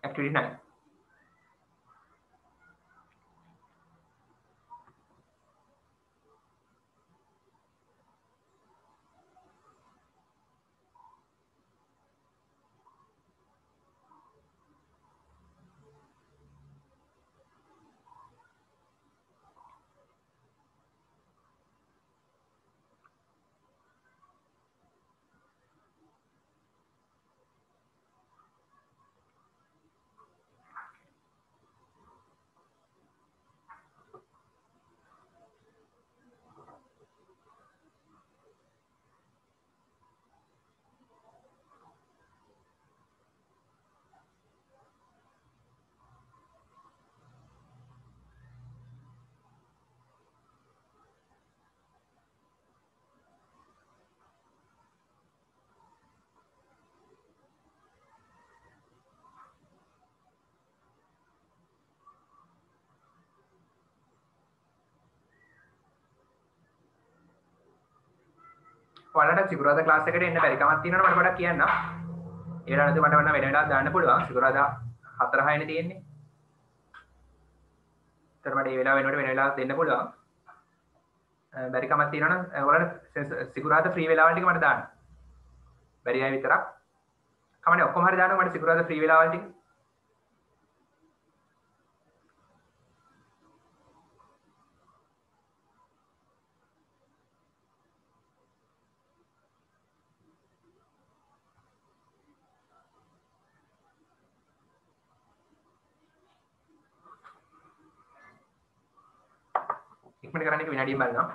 activity 9. ඔයාලට සිකුරාදා class එකට එන්න බැරි කමක් තියෙනවනේ මට පොඩ්ඩක් කියන්න. ඒ වෙලාවට මට වෙන වෙලාවක් දාන්න පුළුවන්. සිකුරාදා 4:06 නේ තියෙන්නේ. ඒතර මට මේ වෙලාව වෙනකොට වෙන වෙලාවක් දෙන්න පුළුවන්. බැරි කමක් තියෙනවනම් ඔයාලට සිකුරාදා ෆ්‍රී වෙලාවල් ටික මට දාන්න. බැරි අය විතරක්. කමන්නේ ඔක්කොම හරි දානවා මට සිකුරාදා ෆ්‍රී වෙලාවල් ටික. ඉක්මනට කරන්න එක විනාඩියක් බලනවා.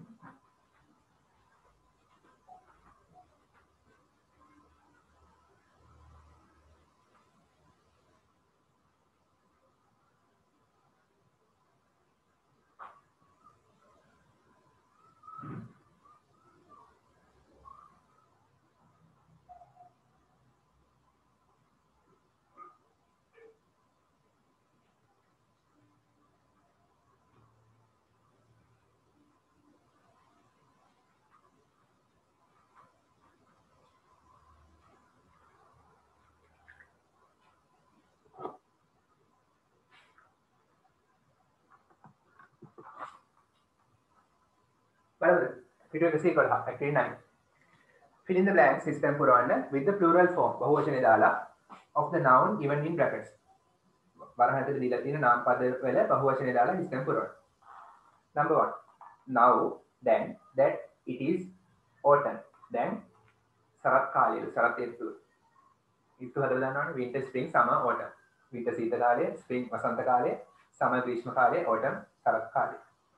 Video activity 9. Fill in the blanks system පුරවන්න with the plural form බහුවචනේ දාලා of the noun given in brackets. වරහන් ඇතුලේ දීලා තියෙන නාම පද වල බහුවචනේ දාලා system පුරවන්න. Number 1. Now, then, that it is autumn. Then Sarath කාලය සරත් ඍතු හදලා දානවනේ winter spring summer autumn. winter සීත කාලය, spring වසන්ත කාලය, summer ග්‍රීෂ්ම කාලය, autumn සරත් කාලය.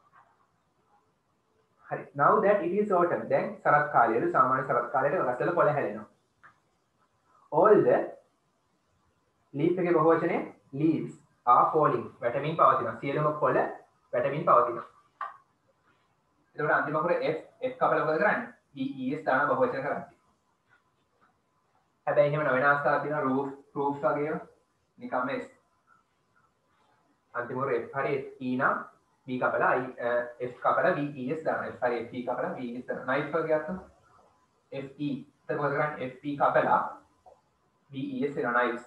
Now that it is autumn, then Sarath කාලයේදී සාමාන්‍ය සරත් කාලයට ගස්වල කොළ හැලෙනවා. All the leaf එකේ බහුවචනේ leaves are falling. වැටමින් පවතිනවා. සියලුම කොළ වැටමින් පවතිනවා. එතකොට අන්තිම අකුර F කපලා මොකද කරන්නේ? es දාන බහුවචන කරන්නේ. හැබැයි එහෙම වෙන අවස්ථාවක් තියෙනවා roofs වගේ නිකම්ම S. අන්තිම අකුර F හරි E නම් B කපලා F කපලා VES දානවා. F හරි FE කපලා VES දානවා. knife වගේ අතන FE එතකොට කරන්නේ FE කපලා VES වෙනවා knives.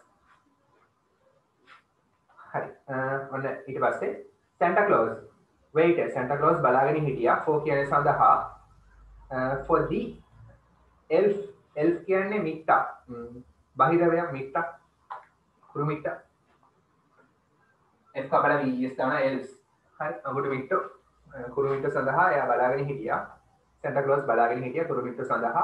හරි. ඔන්න ඊට පස්සේ Santa Claus waiter Santa Claus බලාගෙන හිටියා for කියන සඳහා for the elf කියන්නේ මිට්ටා. බහිරවයක් මිට්ටා. කුරු මිට්ටා. F කපලා VES දානවා elves. හරි අඟුරු මිට්ටෝ කුරු මිට්ටෝ සඳහා එයා බලාගෙන හිටියා Santa Claus බලාගෙන හිටියා කුරු මිට්ටෝ සඳහා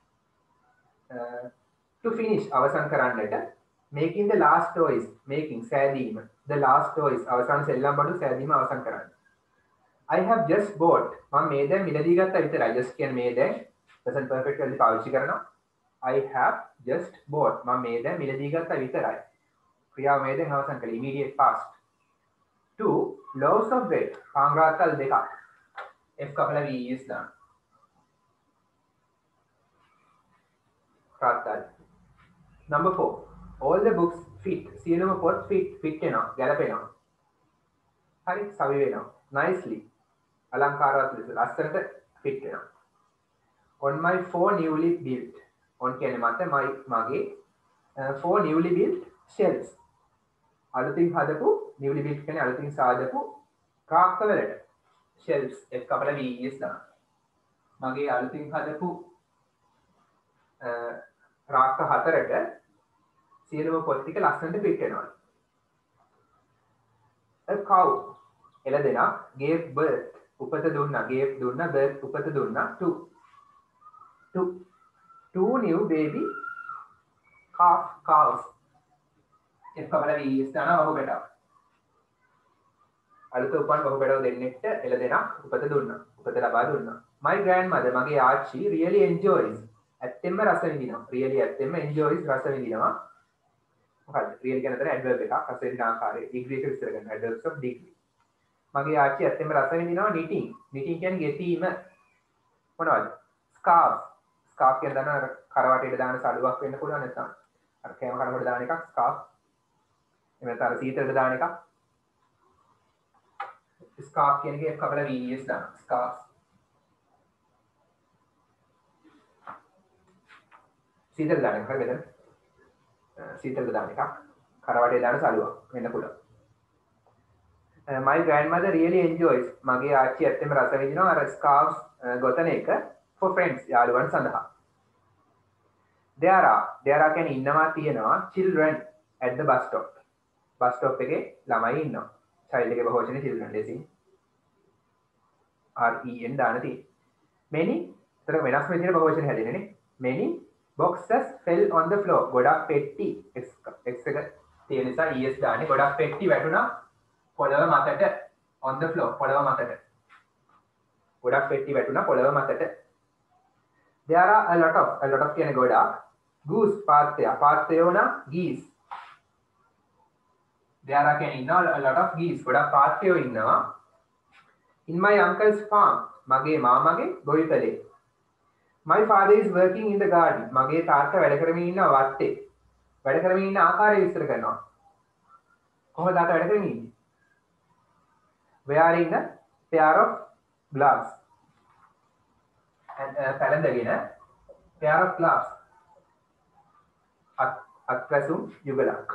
to finish අවසන් කරන්නට making the last toys making සෑදීම the last toys අවසන් සෙල්ලම් බඩු සෑදීම අවසන් කරන්න I have just bought මම මේ දැන් මිලදී ගත්තා විතරයි just කියන්නේ මේ දැන් present perfect වලදී පාවිච්චි කරනවා I have just bought මම මේ දැන් මිලදී ගත්තා විතරයි ක්‍රියාව මේ දැන් අවසන් කළේ immediate past 2 loaves of bread පාංග්‍රාත්තල් දෙකක් F කපලා VES දාන්න රාත්තල් number 4 all the books fit සියලුම පොත් fit වෙනවා ගැලපෙනවා හරි සවි වෙනවා nicely අලංකාරවත් ලෙස ලස්සනට fit වෙනවා on my 4 newly built on කියන්නේ මත මගේ 4 newly built shelves අලුතින් හදපු newly built කියන්නේ අලුතින් සාදපු රාක්ක වලට shelves එක කපලා VES දානවා. මගේ අලුතින් හදපු රාක්ක හතරට සියලුම පොත් ටික ලස්සනට fit වෙනවා. a cow එළදෙනා gave birth උපත දුන්නා gave දුන්නා birth උපත දුන්නා to two new baby cows එක කපලා VES දානවා බහු බෙටව. අලුත උපන් බහු බෙටව දෙන්නෙක්ට එළදෙනා උපත දුන්නා උපත ලබා දුන්නා. my grandmother මගේ ආච්චි really enjoys ඇත්තෙන්ම රස විඳිනවා really ඇත්තෙන්ම enjoys රස විඳිනවා. මොකද්ද really කියන අතර adverb එකක් රස විඳින ආකාරයේ degree එක විස්තර කරනවා adverbs of degree. මගේ ආච්චි ඇත්තෙන්ම රස විඳිනවා knitting කියන්නේ ගෙතීම. මොනවද scarf කියන දන්න කරවටේට දාන සළුවක් වෙන්න පුළුවන් නැත්නම් අර කෑම කනකොට දාන එකක් scarf. එහෙම නැත්නම් අර සීතලට දාන එකක් scarf කියන එකේ කපලා VES දානවා scarf. සීතල දාන එක හරිද? සීතල දාන එකක් කරවටේ දාන සළුවක් වෙන්න පුළුවන්. my grandmother really enjoys මගේ ආච්චි ඇත්තටම රස විඳිනවා අර scarves ගොතන එක for friends යාළුවන් සඳහා. there are කියන්නේ ඉන්නවා තියෙනවා children at the bus stop එකේ ළමයි ඉන්නවා. child එකේ බහුවචනේ children ලෙසින් REN දාන තියෙන්නේ. many තර වෙනස් විදිහට බහුවචනේ හැදෙන්නේ නේ. many boxes fell on the floor ගොඩක් පෙට්ටි x එක තියෙන නිසා es දාන්නේ ගොඩක් පෙට්ටි වැටුණා පොළව මතට on the floor පොළව මතට ගොඩක් පෙට්ටි වැටුණා පොළව මතට. there are a lot of කියන්නේ ගොඩක් goose පාත්තය වුණා geese. there are කියන්නේ ඉන්නවා a lot of geese ගොඩක් පාත්තයෝ ඉන්නවා. in my uncle's farm මගේ මාමගේ ගොවිතැලේ. my father is working in the garden මගේ තාත්තා වැඩ කරමින් ඉන්නවා වත්තේ. වැඩ කරමින් ඉන්න ආකාරය විස්තර කරනවා. කොහොමද තාත්තා වැඩ කරමින් ඉන්නේ? wearing a pair of gloves and පැළඳගෙන pair of gloves අත්පැසුම් යුගලක්.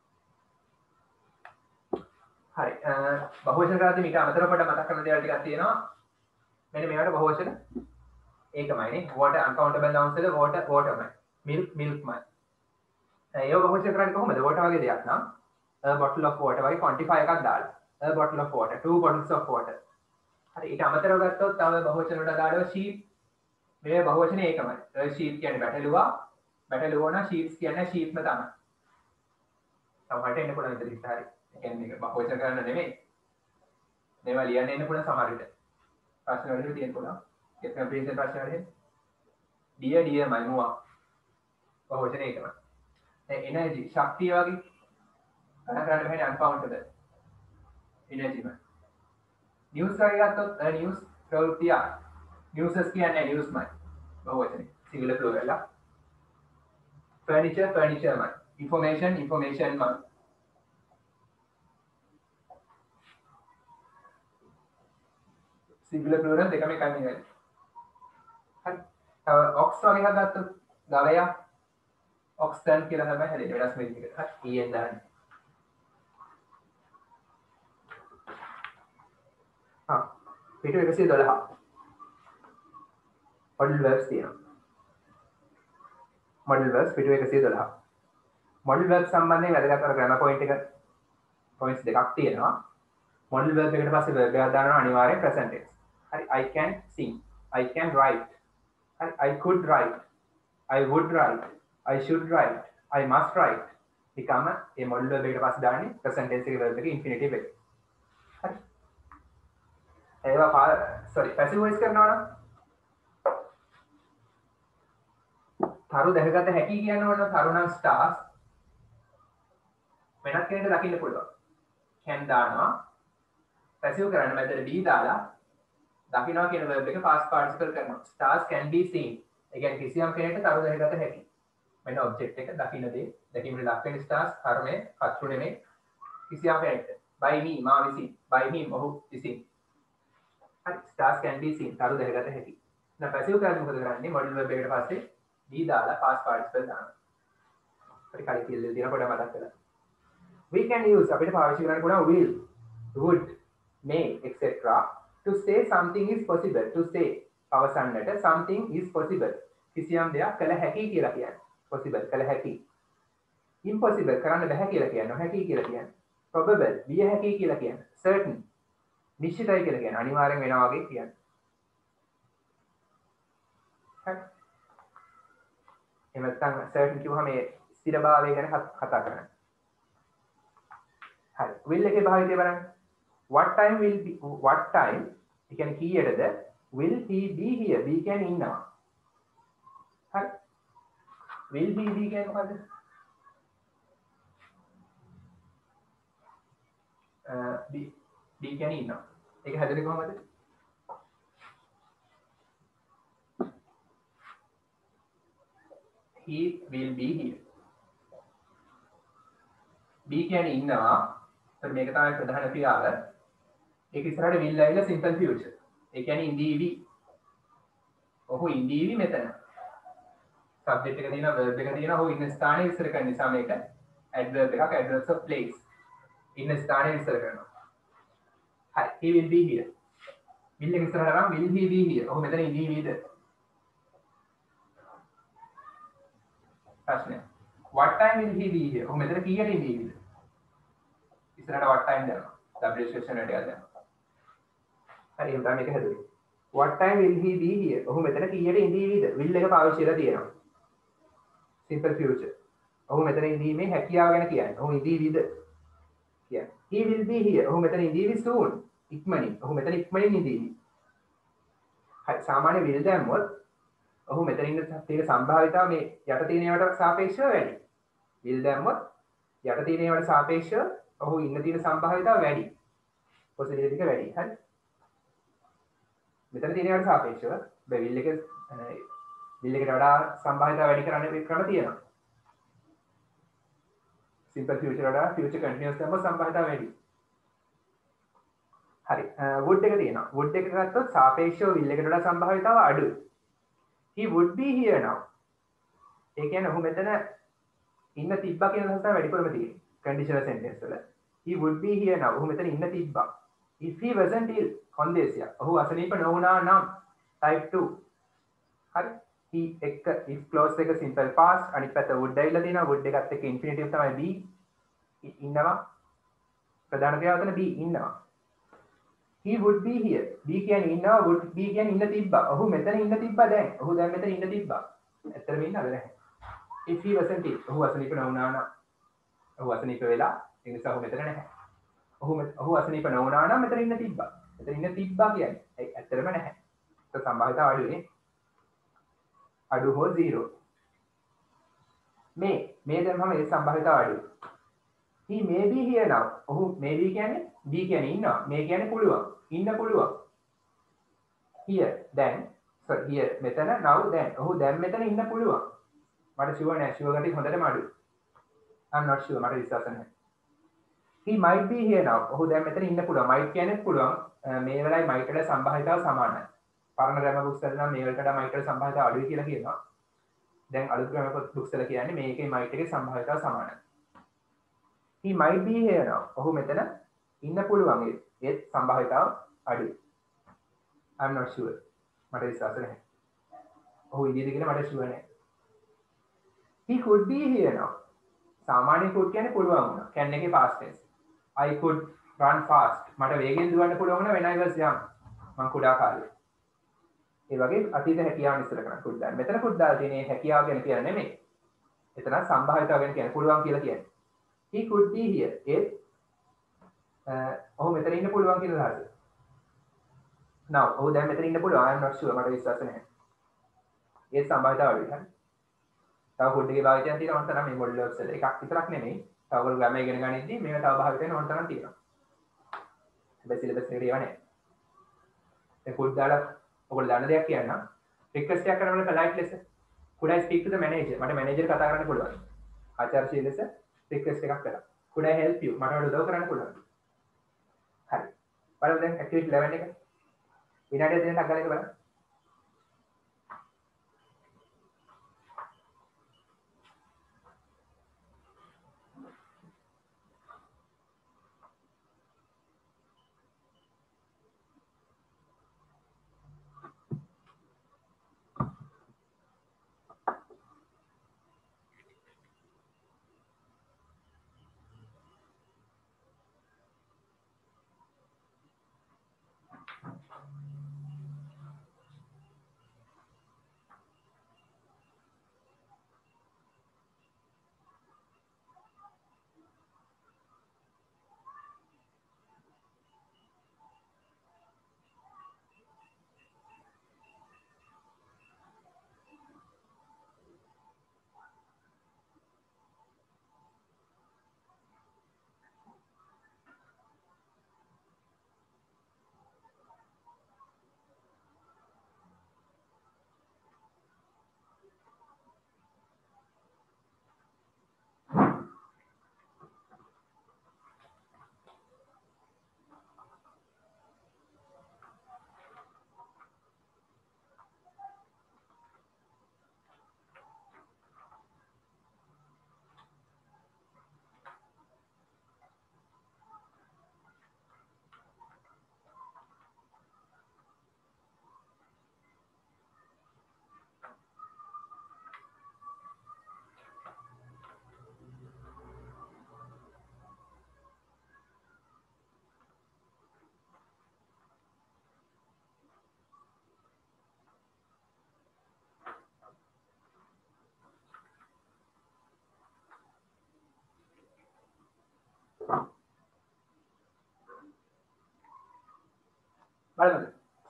හරි බහුවචන කරද්දී මේක අමතරව පොඩ්ඩක් මතක් කරන දේවල් ටිකක් තියෙනවා. මෙන්න මේවට බහුවචන ඒකමයි නේ water uncountable nouns වල waterමයි milkමයි. ඒක බහුවචන කරන්නේ කොහොමද? water වගේ දෙයක් නම් a bottle of water වගේ quantify එකක් දාලා a bottle of water 2 bottles of water. හරි ඊට අමතරව ගත්තොත් තව බහුවචන වලට අදාළව sheep මේ බහුවචනේ ඒකමයි. a sheep කියන්නේ බැටළුවා බැටළුවා sheeps කියන්නේ sheepම තමයි. සමහරට එන්න පුළුවන් විතර ඉස්සරහරි. ඒ කියන්නේ මේක බහුවචන කරන්න නෙමෙයි. මේවා ලියන්න එන්න පුළුවන් සමහර විට. ප්‍රශ්න වලට තියෙන්න පුළුවන්. ඒක කම්ප්‍රීහෙන්ෂන් ප්‍රශ්න වලට. dear මයිමුවා බහුවචනේ ඒකමයි. දැන් energy ශක්තිය වගේ කරන්න බැහැ uncountable. energy man news වගේ ගත්තොත් news ප්‍රවෘත්තිය newses කියන්නේ news මයි බහුවචනේ singular plural එක. furniture man information man singular plural දෙකම එකයි නේද? හරි. තව ox වගේ හදාගත්තොත් ගවයා oxen කියලා තමයි හැදෙන්නේ වෙනස් වෙන්නේ. හරි. en දාන්නේ. පිටු 112 modal verbs තියෙනවා. modal verbs පිටු 112. modal verbs සම්බන්ධයෙන් වැදගත් කර grammar point එක points දෙකක් තියෙනවා. modal verb එකට පස්සේ verb එකක් දානවා අනිවාර්යෙන් present tense. හරි I can sing I can write හරි I could write I would write I should write I must write නිකම්ම මේ modal verb එකට පස්සේ දාන්නේ present tense එකේ verb එකේ infinitive එක. හරි ඒවා passive voice කරනවා නම් තරු දැකගත හැකි කියනවනම් තරු නම් stars වෙනත් කෙනෙක්ට දකින්න පුළුවන්. can දානවා passive කරන්න මැදට be දාලා දකින්නවා කියන verb එක past participle කරනවා. stars can be seen. ඒ කියන්නේ කිසියම් කෙනෙක්ට තරු දැකගත හැකි. වෙන object එක දකින්න දේ දැකීමේ ලක් වෙන stars කර්මයේ කතරු නෙමෙයි කිසියම් කෙනෙක්ට. by me මා විසින් by him ඔහු විසින්. stars can be seen තරු දැකගත හැකි. දැන් passive කරද්දී මොකද කරන්නේ? modal verb එකට පස්සේ be දාලා past participle දානවා. හරි කලින් කියලා දෙන පොඩ මතක් කරලා. we can use අපිට පාවිච්චි කරන්න පුළුවන් will, would, may etc to say something is possible. to say අවසන්නට something is possible කිසියම් දෙයක් කළ හැකි කියලා කියන්නේ. possible කළ හැකි. impossible කරන්න බැහැ කියලා කියන්නේ. නොහැකි කියලා කියන්නේ. probable විය හැකි කියලා කියන්නේ. certain නිශ්චිතයි කියලා කියන්නේ. අනිවාර්යෙන් වෙනවා වගේ කියන්නේ. හරි. එහෙම නැත්නම් certain කිව්වම මේ ස්ථිරභාවය ගැන කතා කරන්නේ. හරි. will එකේ භාවිතය බලන්න. what time ඒ කියන්නේ කීයටද will he be here? be කියන්නේ ඉන්නවා. හරි. will he be කියන්නේ මොකද්ද? be කියන්නේ ඉන්නවා. ඒක හැදෙන්නේ කොහමද? he will be here. be කියන්නේ ඉන්නවා. ඒත් මේක තමයි ප්‍රධාන ක්‍රියාව. ඒක ඉස්සරහට will ඇවිල්ලා simple future. ඒ කියන්නේ ඉඳීවි. ඔහු ඉඳීවි මෙතන. subject එක තියෙනවා, verb එක තියෙනවා. ඔහු ඉන්න ස්ථානයේ විස්තර කරන නිසා මේක adverb එකක්, adverbs of place. ඉන්න ස්ථානයේ විස්තර කරනවා. හරි. he will be here. will එක ඉස්සරහට ගමන් will he be here. ඔහු මෙතන ඉඳීවිද? ප්‍රශ්නය. what time will he be here? ඔහු මෙතන කීයට ඉඳීවිද? ඉස්සරහට what time දානවා. w question එකට යනවා. හරි එහෙනම් මේක හැදුවේ. what time will he be here? ඔහු මෙතන කීයට ඉඳීවිද? will එක පාවිච්චි කරලා තියෙනවා. simple future. ඔහු මෙතන ඉඳීමේ හැකියාව ගැන කියන්නේ. ඔහු ඉඳීවිද? කියන්නේ. he will be here. ඔහු මෙතන ඉඳීවි soon. ඉක්මනින්. ඔහු මෙතන ඉක්මනින් ඉඳීවි. හරි සාමාන්‍ය will දැම්මොත් ඔහු මෙතන ඉන්න තියෙන සම්භාවිතාව මේ යට තියෙන ඒවාට සාපේක්ෂව වැඩි. will දැම්මොත් යට තියෙන ඒවාට සාපේක්ෂව ඔහු ඉන්න තියෙන සම්භාවිතාව වැඩි. possibility එක වැඩි. හරි. මෙතන තියෙන ඒවාට සාපේක්ෂව will එකට වඩා සම්භාවිතාව වැඩි කරන්න ක්‍රම තියෙනවා. simple future වඩා future continuous දැම්මොත් සම්භාවිතාව වැඩි. හරි. would එක තියෙනවා. would එක ගත්තොත් සාපේක්ෂව will එකට වඩා සම්භාවිතාව අඩුයි. he would be here now. ඒ කියන්නේ ඔහු මෙතන ඉන්න තිබ්බා කියන අදහස තමයි වැඩිපුරම තියෙන්නේ. conditional sentence වල. he would be here now. ඔහු මෙතන ඉන්න තිබ්බා. if he wasn't ill කොන්දේසිය. ඔහු අසනීප නොවුනා නම් type 2. හරි. he එක if clause එක simple past අනිත් පැත්ත would ඇවිල්ලා තියෙනවා. would එකත් එක්ක infinitive තමයි be. ඉන්නවා. ප්‍රධාන ක්‍රියාව තමයි be ඉන්නවා. he would be here. be කියන්නේ ඉන්නවා, would be කියන්නේ ඉන්න තිබ්බා. ඔහු මෙතන ඉන්න තිබ්බා දැන්. ඔහු දැන් මෙතන ඉන්න තිබ්බා. ඇත්තටම ඉන්නවද නැහැ. if he wasn't ill. ඔහු අසනීප නොවුනා නම්. ඔහු අසනීප වෙලා ඒ නිසා ඔහු මෙතන නැහැ. ඔහු අසනීප නොවුනා නම් මෙතන ඉන්න තිබ්බා. මෙතන ඉන්න තිබ්බා කියන්නේ ඇත්තටම නැහැ. ඒක සම්භාවිතාව අඩුනේ. අඩු හෝ 0. මේ දැම්මම ඒ සම්භාවිතාව අඩුයි. he may be here now. ඔහු maybe කියන්නේ be කියන්නේ ඉන්නවා. may කියන්නේ පුළුවන්. ඉන්න පුළුවන්. here දැන් here මෙතන now දැන්. ඔහු දැන් මෙතන ඉන්න පුළුවන්. මට sure නෑ. sure ගතිය හොඳටම අඩුයි. I'm not sure. මට විශ්වාස නැහැ. he might be here now. ඔහු දැන් මෙතන ඉන්න පුළුවන්. might කියන්නේ පුළුවන්. මේ වෙලාවේ might වල සම්භාවිතාව සමානයි. පරණ ග්‍රැමර් බුක්ස් වල නම් මේ වලට වඩා might වල සම්භාවිතාව අඩුයි කියලා කියනවා. දැන් අලුත් ග්‍රැමර් බුක්ස් වල කියන්නේ මේකේ might එකේ සම්භාවිතාව සමානයි. he might be here now. ඔහු මෙතන ඉන්න පුළුවන්. ඒත් සම්භාවිතාව අඩුයි. I'm not sure. මට විශ්වාස නැහැ. ඔහු ඉඳීද කියලා මට sure නැහැ. he could be here now. සාමාන්‍ය could කියන්නේ පුළුවන් වුණා. can එකේ past tense. I could run fast. මට වේගෙන් දුවන්න පුළුවන් වුණා when I was young. මම කුඩා කාලේ. ඒ වගේ අතීත හැකියාව ඉස්සර කරන්න could දාන්න. මෙතන could දාලා තියෙන්නේ හැකියාව ගැන කියන්නේ නෙමෙයි. එතන සම්භාවිතාව ගැන කියන්නේ පුළුවන් කියලා කියන්නේ. he could be here. ඒත් ඔහු මෙතන ඉන්න පුළුවන් කියන අදහස. now ඔහු දැන් මෙතන ඉන්න පුළුවන්. I'm not sure. මට විශ්වාස නැහැ. ඒ සම්භාවිතාව අඩුයි. හරි. තව could එකේ භාවිතයන් තියෙනවා ඔන්න තරම් මේ model verbs වල. එකක් විතරක් නෙමෙයි. තව ඔයගොල්ලෝ ග්‍රැමර් ඉගෙන ගනිද්දී මේවා තව භාවිතයන් ඕන තරම් තියෙනවා. හැබැයි සිලබස් එකට ඒවා නැහැ. ඒ could දාලා ඔයගොල්ලෝ දන්න දෙයක් කියන්නම්. රික්වෙස්ට් එකක් කරනකොට polite ලෙස could I speak to the manager? මට මැනේජර් කතා කරන්න පුළුවන්. ආචාර්ය ලෙස රික්වෙස්ට් එකක් කරා. could I help you? මට උදව් කරන්න පුළුවන්. හරි. බලමු දැන් activity 11 එක. විනාඩියක් දෙන්න අග්ගල එක බලන්න. බලමු.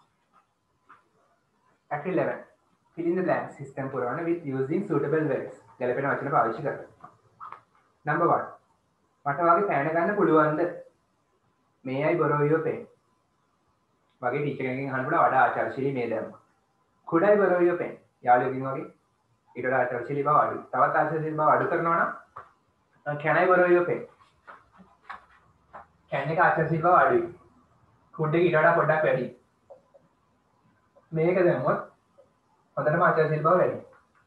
Act 11. Fill in the blank system පුරවන්න with using suitable words. ගැලපෙන වචන පාවිච්චි කරලා. Number 1. මට වගේ පෑන ගන්න පුළුවන්ද? May I borrow your pen? වගේ ටීචර් කෙනෙක්ගෙන් අහන්න පුළුවන් වඩා ආචාරශීලී මේ දැම්ම. Could I borrow your pen? යාළුවෙක්ගෙන් වගේ ඊට වඩා ආචාරශීලී බව අඩුයි. තවත් ආචාරශීලී බව අඩු කරනවා නම් can I borrow your pen? can එක ආචාරශීලී බව අඩුයි. could එක ඊට වඩා පොඩ්ඩක් වැඩි. මේක දැම්මොත් හොඳටම ආචාරශීලී බව වැඩි.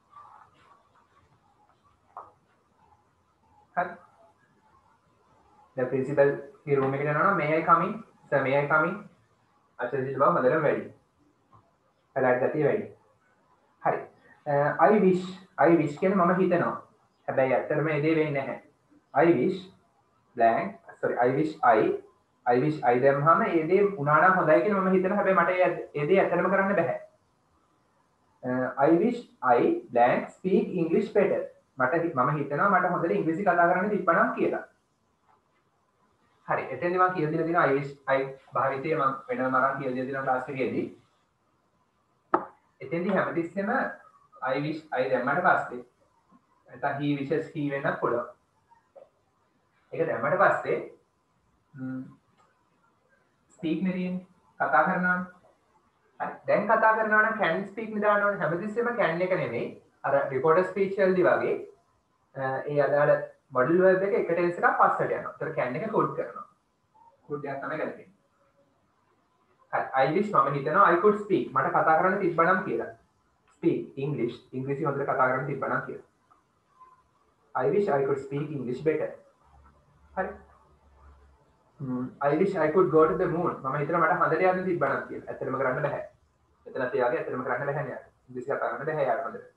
හරි. the principal ගේ room එකට යනවා නම් may I come in? sir may I come in? ආචාරශීලී බව හොඳටම වැඩි. පැලැට් ගතිය වැඩි. හරි. I wish කියන්නේ මම හිතනවා. හැබැයි ඇත්තටම ඒ දේ වෙන්නේ නැහැ. I wish blank sorry I wish I දැම්මම ඒ දේ උනා නම් හොඳයි කියලා මම හිතනවා. හැබැයි මට ඒ දේ ඇත්තටම කරන්න බෑ. I wish I blank speak English better. මම හිතනවා මට හොඳට ඉංග්‍රීසි කතා කරන්න තිබ්බනම් කියලා. හරි. එතෙන්දි මම කියලා දීලා තියෙනවා I wish I භාවිතය මම වෙනම අරන් කියලා දීලා තියෙනවා ක්ලාස් එකේදී. එතෙන්දි හැමතිස්සෙම I wish I දැම්මට පස්සේ නැත්නම් he wishes he වෙන්නත් පුළුවන්. ඒක දැම්මට පස්සේ speak නෙරින් කතා කරනවා. හරි. දැන් කතා කරනවා නම් can speak නේ දාන්න ඕනේ. හැමතිස්සෙම can එක නෙමෙයි. අර reporter speech වලදී වගේ ඒ අදාළ modal verb එක එක tense එකක් පස්සට යනවා. ඒතර can එක could කරනවා. could එකක් තමයි ගලපෙන්නේ. හරි. I wish මම හිතනවා I could speak. මට කතා කරන්න තිබ්බනම් කියලා. speak English. ඉංග්‍රීසි හොඳට කතා කරන්න තිබ්බනම් කියලා. I wish I could speak English better. හරි. I wish I could go to the moon. මම හිතනවා මට හඳට යන්න තිබ්බනම් කියලා. ඇත්තටම කරන්න බෑ. එතනත් ඒ වගේ ඇත්තටම කරන්න බෑ නේද? ඉංග්‍රීසි කතා කරන්න බෑ යාර හොඳට.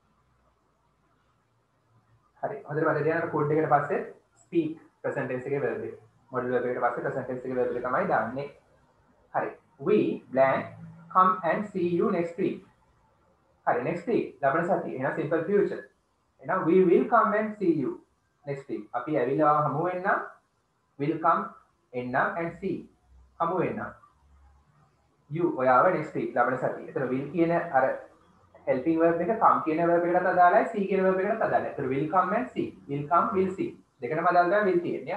හරි. හොඳට මතක තියාගන්න could එකට පස්සේ speak present tense එකේ verb එක. modal verb එකට පස්සේ present tense එකේ verb එක තමයි දාන්නේ. හරි. We blank come and see you next week. හරි. next week ලබන සතියේ. එහෙනම් simple future. එහෙනම් we will come and see you next week. අපි ඇවිල්ලා හමු වෙන්නම්. will come එන්නම් and see හමු වෙන්නම්. you ඔයාව next week ලබන සතියේ. එතන will කියන අර helping verb එක come කියන verb එකකට අදාළයි see කියන verb එකකට අදාළයි. එතන will come and see. will come will see. දෙකටම අදාළ තමයි will තියෙන්නේ.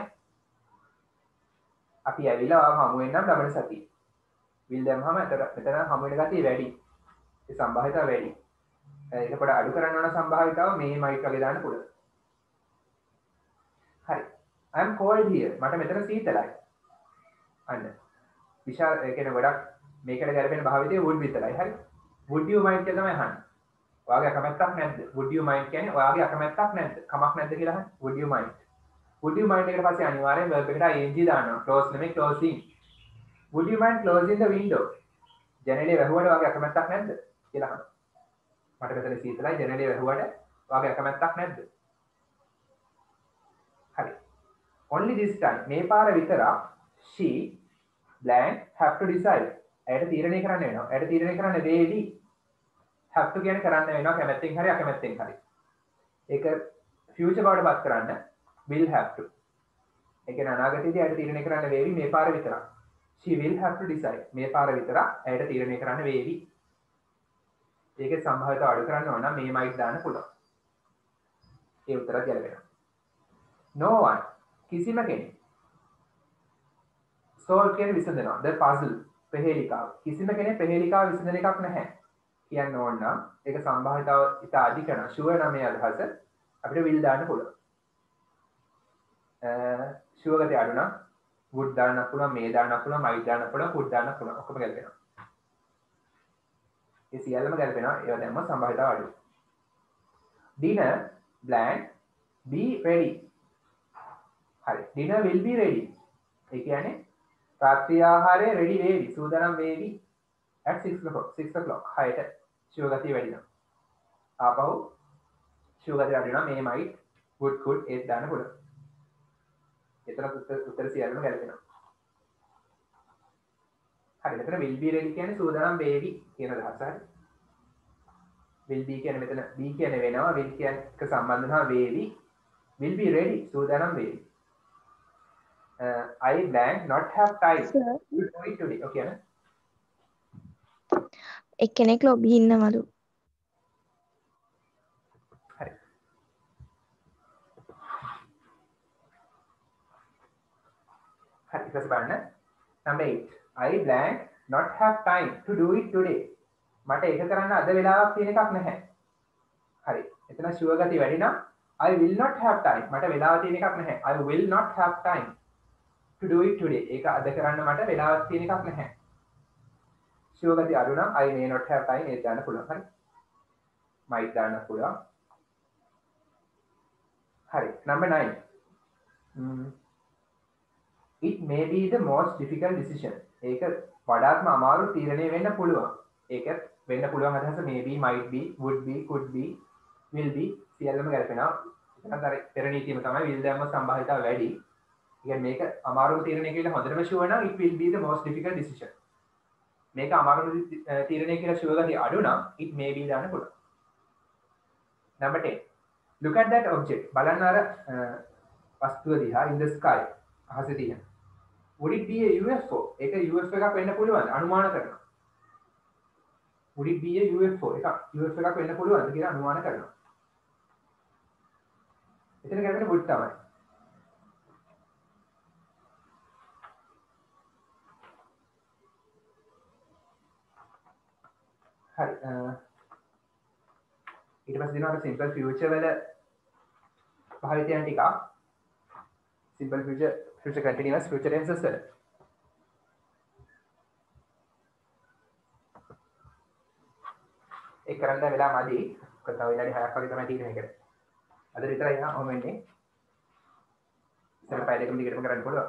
අපි ඇවිල්ලා ආව හමු වෙන්නම් ලබන සතියේ. will දැම්මම මෙතන හමු වෙන ගතිය වැඩි. ඒ සම්භාවිතාව වැඩි. ඒක පොඩ අඩු කරන්න ඕන සම්භාවිතාව මේ මයික් වගේ දාන්න පුළුවන්. හරි. I am cold here. මට මෙතන සීතලයි. අන්න. විශාල ඒ කියන්නේ ගොඩක් මේකට ගැලපෙන භාවිතය would විතරයි. හරි. would you mind කියලා තමයි අහන්නේ. ඔයාගේ අකමැත්තක් නැද්ද? would you mind කියන්නේ ඔයාගේ අකමැත්තක් නැද්ද? කමක් නැද්ද කියලා අහන්නේ. would you mind? would you mind එකට පස්සේ අනිවාර්යෙන් verb එකට ing දානවා. close නෙමෙයි closing. would you mind closing the window? ජනේලේ වැහුවට ඔයාගේ අකමැත්තක් නැද්ද කියලා අහනවා. මට මෙතන සීතලයි ජනේලේ වැහුවට ඔයාගේ අකමැත්තක් නැද්ද? හරි. only this time මේ පාර විතරක් she blank have to decide. ඇයට තීරණය කරන්න වෙනවා. ඇයට තීරණය කරන්න වේවි. have to කියන්නේ කරන්න වෙනවා කැමැත්තෙන් හරි අකමැත්තෙන් හරි. ඒක future බවට පත් කරන්න will have to. ඒ කියන්නේ අනාගතයේදී ඇයට තීරණය කරන්න වේවි මේ පාර විතරක්. she will have to decide. මේ පාර විතරක් ඇයට තීරණය කරන්න වේවි. ඒකේ සම්භාවිතාව අඩු කරන්න ඕන නම් මේ might දාන්න පුළුවන්. ඒ උත්තරය ගැලපෙනවා. no one කිසිම කෙනෙක් solve කියන්නේ විසඳනවා. the puzzle ප්‍රහේලිකාව. කිසිම කෙනෙක් ප්‍රහේලිකාව විසඳන එකක් නැහැ. කියන්න ඕන නම් ඒක සම්භාවිතාව ඉතා අධික නම් sure නම් මේ අදහස අපිට will දාන්න පුළුවන්. sure ගතිය අඩු නම් would දාන්න පුළුවන්, may දාන්න පුළුවන්, might දාන්න පුළුවන්, could දාන්න පුළුවන්. ඔක්කොම ගැලපෙනවා. ඒ සියල්ලම ගැලපෙනවා. ඒවා දැම්ම සම්භාවිතාව අඩුයි. dinner blank be ready. හරි. dinner will be ready. ඒ කියන්නේ රාත්‍රී ආහාරය ready වේවි. සූදානම් වේවි at 6 o'clock. 6ට sure ගතිය වැඩි වෙනවා. ආපහු sure ගතිය අඩු වෙනවා. මේ might would could ඒත් දාන්න පුළුවන්. එතන උත්තර සියල්ලම ගැලපෙනවා. හරි. මෙතන will be ready කියන්නේ සූදානම් වේවි කියන අදහස. හරි. will be කියන්නේ මෙතන be කියන්නේ වෙනවා. will කියන්නේ එක සම්බන්ධ වෙනවා වේවි. will be ready සූදානම් වේවි. I blank not have time to do it today. Okay. එක්කෙනෙක් ලොබි ඉන්නවලු. හරි. හරි ඊට බලන්න. number 8. I blank not have time to do it today. මට ඒක කරන්න අද වෙලාවක් තියෙන එකක් නැහැ. හරි. එතන sure ගතිය වැඩි නම් I will not have time. මට වෙලාව තියෙන එකක් නැහැ. I will not have time to do it today. ඒක අද කරන්න මට වෙලාවක් තියෙන එකක් නැහැ. sure ගතිය අඩු නම් I may not have time ඒක දාන්න පුළුවන්. හරි. might දාන්න පුළුවන්. හරි. number 9. It may be the most difficult decision. ඒක වඩාත්ම අමාරු තීරණය වෙන්න පුළුවන්. ඒක වෙන්න පුළුවන් අදහස maybe, might be, would be, could be, will be සියල්ලම ගැලපෙනවා. එතනත් අර පෙර නීතියම තමයි will දැම්ම සම්භාවිතාව වැඩි. කියන්නේ මේක අමාරුම තීරණය කියලා හොඳටම sure නම් it will be the most difficult decision. මේක අමාරුම තීරණය කියලා sure ගතිය අඩු නම් it may be දාන්න පුළුවන්. number 10. Look at that object. බලන්න අර වස්තුව දිහා in the sky. අහසේ තියෙන. Would it be a UFO? ඒක UFO එකක් වෙන්න පුළුවන් අනුමාන කරනවා. Would it be a UFO? එක UFO එකක් වෙන්න පුළුවන්ද කියලා අනුමාන කරනවා. එතන කරන්නේ would තමයි. හරි. ඊට පස්සේ දෙනවා simple future වල භාවිතයන් ටික. simple future continuous future tenses වල. ඒක කරන්න වෙලා මදි. කොහොමද විනාඩි 6ක් වගේ තමයි තියෙන්නේ මේකට. අද විතරයි නා ඔහොම වෙන්නේ. ඉතින් පැය දෙකම දිගටම කරන්න පුළුවන්.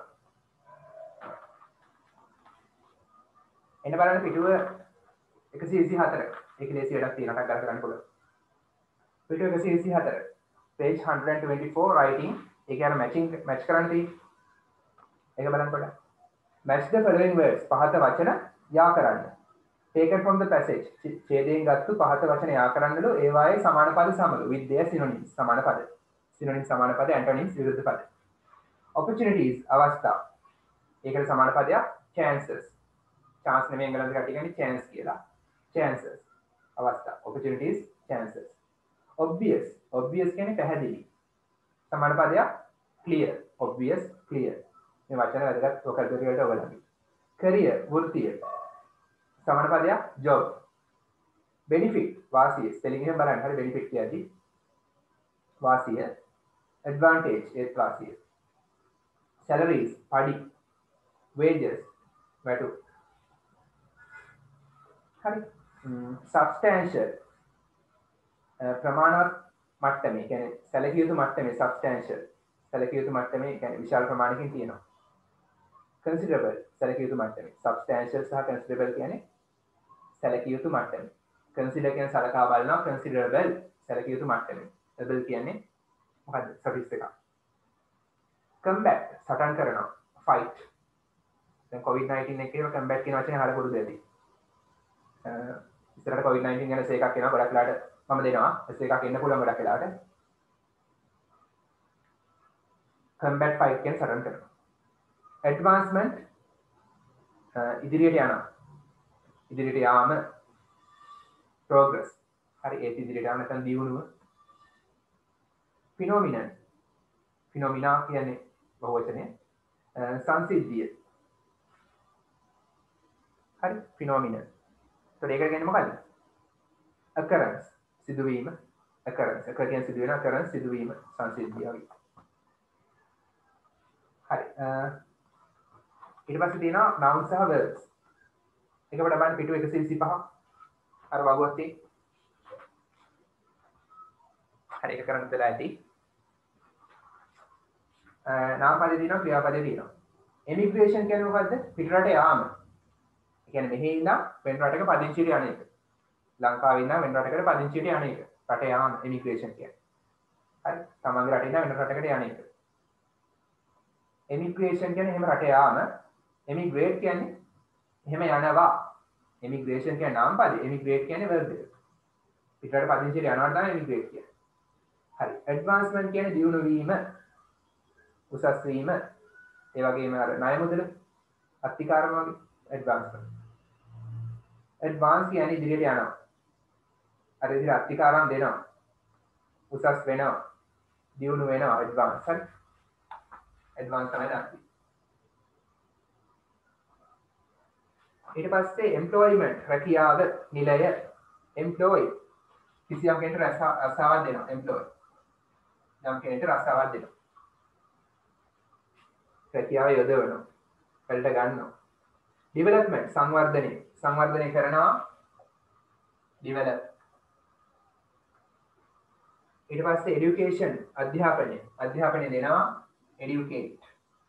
එන්න බලන්න පිටුව 124. ඒක ලේසි වැඩක් තියෙනවා ටක් කරන්න පුළුවන්. පිටුව 124. page 124 writing. ඒක අර match කරන්න තියෙන්නේ. ඒක බලන්න පොඩ්ඩක්. match the following words. පහත වචන යා කරන්න. taken from the passage. ඡේදයෙන් ගත්තු පහත වචන යා කරන්නලු ඒවායේ සමාන පද සමග with their synonyms. සමාන පද. synonyms සමාන පද antonyms විරුද්ධ පද. opportunities අවස්ථා. ඒකට සමාන පදයක් chances. chance නෙමෙයි එංගලන්ත කට්ටිය කියන්නේ chance කියලා. chances අවස්ථා. opportunities chances. obvious. obvious කියන්නේ පැහැදිලි. සමාන පදයක් clear. obvious clear. මේ වචන වැදගත් vocabulary වලට ඔයගොල්ලන්ගේ. career වෘත්තිය. සමාන පදයක් job. benefit වාසිය. spelling එක බලන්න හරි benefit කියද්දි වාසිය. advantage ඒත් වාසිය. salaries පඩි. wages වැටු. හරි. substantial ප්‍රමාණවත් මට්ටමේ කියන්නේ සැලකිය යුතු මට්ටමේ substantial සැලකිය යුතු මට්ටමේ කියන්නේ විශාල ප්‍රමාණයකින් තියෙනවා. considerable සැලකිය යුතු මට්ටමේ substantial සහ considerable කියන්නේ සැලකිය යුතු මට්ටමේ. consider කියන්නේ සලකා බලනවා, considerable සැලකිය යුතු මට්ටමේ. able කියන්නේ මොකද්ද? සෆික්ස් එකක්. combat සටන් කරනවා, fight. දැන් covid-19 එකේම combat කියන වචනේ අහලා පුරුදු වෙදී. ඉස්සරහට covid-19 ගැන එකක් එනවා ගොඩක් වෙලාට මම දෙනවා. එකක් එන්න පුළුවන් ගොඩක් වෙලාට. combat fight කියන සටන් කරනවා. advancement ඉදිරියට යනවා. ඉදිරියට යාම progress. හරි ඒ ඉදිරියට යන නැත්නම් දියුණුව. phenomenon. phenomena කියන්නේ බහුවචනය. සංසිද්ධිය. හරි phenomenon. ඒකට ඒක කියන්නේ මොකද්ද? occurrence සිදුවීම. occurrence occur කියන්නේ සිදුවෙන occurrence සිදුවීම සංසිද්ධිය වගේ. හරි ඊට පස්සේ තියෙනවා noun සහ verbs. එක බලන්න පිටු 125 අර වගුවක් තියෙන්නේ. හරි ඒක කරන්න දෙලා ඇති. නාම පදේ තියෙනවා ක්‍රියාපදේ තියෙනවා. emigration කියන්නේ මොකද්ද? පිටරට යාම. ඒ කියන්නේ මෙහි ඉඳන් වෙන රටක පදිංචියට යන එක. ලංකාවේ ඉඳන් වෙන රටකට පදිංචියට යන එක. රට යාම emigration කියන්නේ. හරි තමන්ගේ රටේ ඉඳන් වෙන රටකට යන එක. emigration කියන්නේ එහෙම රට යාම. emigrate කියන්නේ එහෙම යනවා. emigration කියන්නේ නාම පදේ. emigrate කියන්නේ verb එක. පිටරට පදිංචියට යනවා තමයි emigrate කියන්නේ. හරි advancement කියන්නේ දියුණු වීම. උසස් වීම. ඒ වගේම අර ණය මුදල අත්තිකාරම වගේ advancement. advance කියන්නේ ඉදිරියට යනවා. අර විදිහට අත්තිකාරම් දෙනවා. උසස් වෙනවා. දියුණු වෙනවා advance. හරි. advance තමයි දාන්නේ. ඊට පස්සේ employment රැකියාව නිලය employ කිසියම් කෙනෙකුට රස්සාවක් දෙනවා employ. යම් කෙනෙකුට රස්සාවක් දෙනවා. රැකියාව යොදවනවා. වලට ගන්නවා. development සංවර්ධනය කරනවා develop. ඊට පස්සේ education අධ්‍යාපනය දෙනවා educate.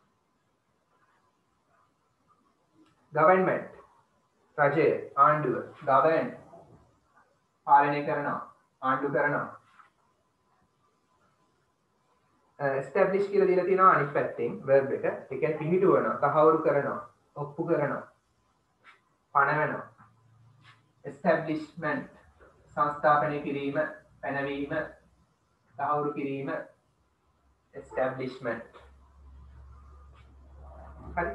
government රජය ආණ්ඩුව govern පාලනය කරනවා ආණ්ඩු කරනවා. establish කියලා දීලා තියෙනවා අනිත් පැත්තෙන් verb එක. ඒ කියන්නේ පිහිටුවනවා, තහවුරු කරනවා, ඔප්පු කරනවා, පනවනවා. establishment සංස්ථාපනය කිරීම, පැනවීම, තහවුරු කිරීම establishment. හරි.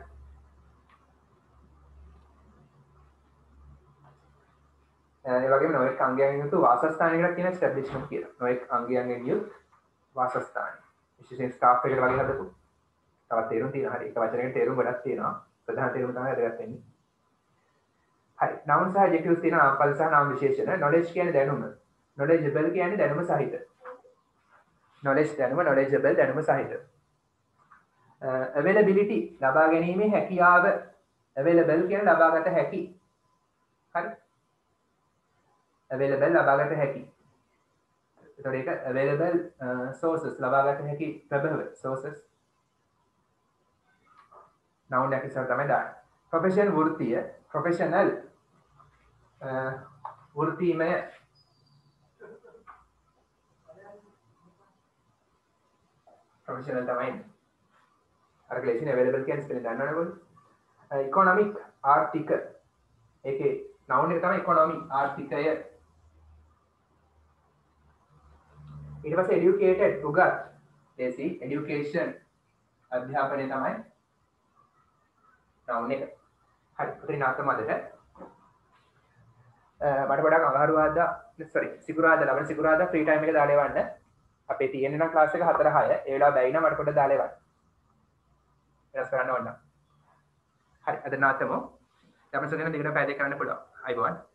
ඒ වගේම නොයෙක් අංගයන් යුතු වාසස්ථානයකට කියන establishment කියලා. නොයෙක් අංගයන් යුත් වාසස්ථාන. විශේෂයෙන් ස්ටාෆ් එකට වගේ හදපු. තවත් තේරුම් තියෙනවා. හරි. එක වචනයකට තේරුම් ගොඩක් තියෙනවා. ප්‍රධාන තේරුම තමයි වැදගත් වෙන්නේ. හරි. noun සහ adjectives තියෙනවා. නාමපද සහ නාම විශේෂණ. knowledge කියන්නේ දැනුම. knowledgeable කියන්නේ දැනුම සහිත. knowledge දැනුම, knowledgeable දැනුම සහිත. availability ලබා ගැනීමේ හැකියාව. available කියන්නේ ලබාගත හැකි. හරි. available ලබාගත හැකි. එතකොට ඒක available sources ලබාගත හැකි ප්‍රභව sources. noun එකක් ඉස්සර තමයි දාන්නේ. profession වෘත්තිය, professional වෘත්තීමය. professional තමයි. අර ක්ලේෂන් available කියන්නේ ස්පෙලින් දන්නවනේ කොහොමද? economic ආර්ථික. ඒකේ noun එක තමයි economy ආර්ථිකය. ඊට පස්සේ educated උගත්. දේසි education අධ්‍යාපනය තමයි noun එක. හරි. උතරින් අතමදට මට ගොඩක් අඟහරුවාදා සිකුරාදා ලබන සිකුරාදා ෆ්‍රී ටයිම් එක දාලා එවන්න. අපේ තියෙන නම් ක්ලාස් එක 4-6. ඒ වෙලාව බැයි නම් මට පොඩ්ඩක් දාලා එවන්න. වෙනස් කරන්න ඕන නම්. හරි. අද නාතමෝ. ළමයි සෙනෙන දෙකට පැය දෙක කරන්න පුළුවන්. අයිබෝන්.